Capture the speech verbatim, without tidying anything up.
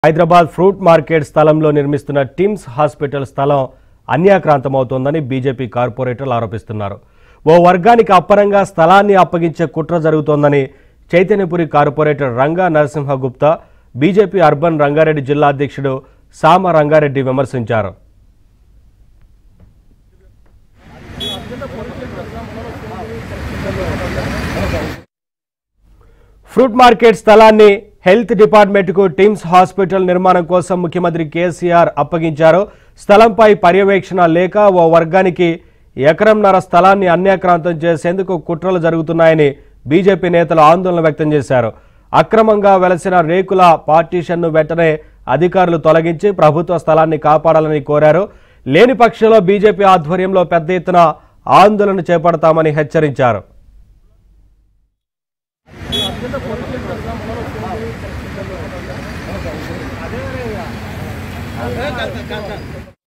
Hyderabad fruit market స్థలంలో నిర్మిస్తున్న TIMS hospital స్థలం అన్యాక్రాంతమవుతోందని బీజేపీ కార్పొరేటర్లు ఆరోపిస్తున్నారు. ఓ వర్గానికి అప్పరంగా స్థలాన్ని అప్పగించే కుట్ర జరుగుతోందని Chaitanyapuri corporator Ranga Narasimhagupta, BJP urban Rangareddy జిల్లా అధ్యక్షుడు సామ రంగారెడ్డి విమర్శించారు. ఫ్రూట్ మార్కెట్ స్థలాన్ని హెల్త్ డిపార్ట్మెంట్కు టిమ్స్ హాస్పిటల్ నిర్మాణం కోసం ముఖ్యమంత్రి కేసీఆర్ అప్పగించారు. స్థలంపై పర్యవేక్షణ లేక ఓ వర్గానికి ఎకరంన్నర స్థలాన్ని అన్యాక్రాంతం చేసేందుకు కుట్రలు జరుగుతున్నాయని బీజేపీ నేతలు ఆందోళన వ్యక్తం చేశారు. అక్రమంగా వెలసిన రేకుల పార్టీషన్ను వెంటనే అధికారులు తొలగించి ప్రభుత్వ స్థలాన్ని కాపాడాలని కోరారు. లేని పక్షంలో బీజేపీ ఆధ్వర్యంలో పెద్ద ఎత్తున ఆందోళన చేపడతామని హెచ్చరించారు.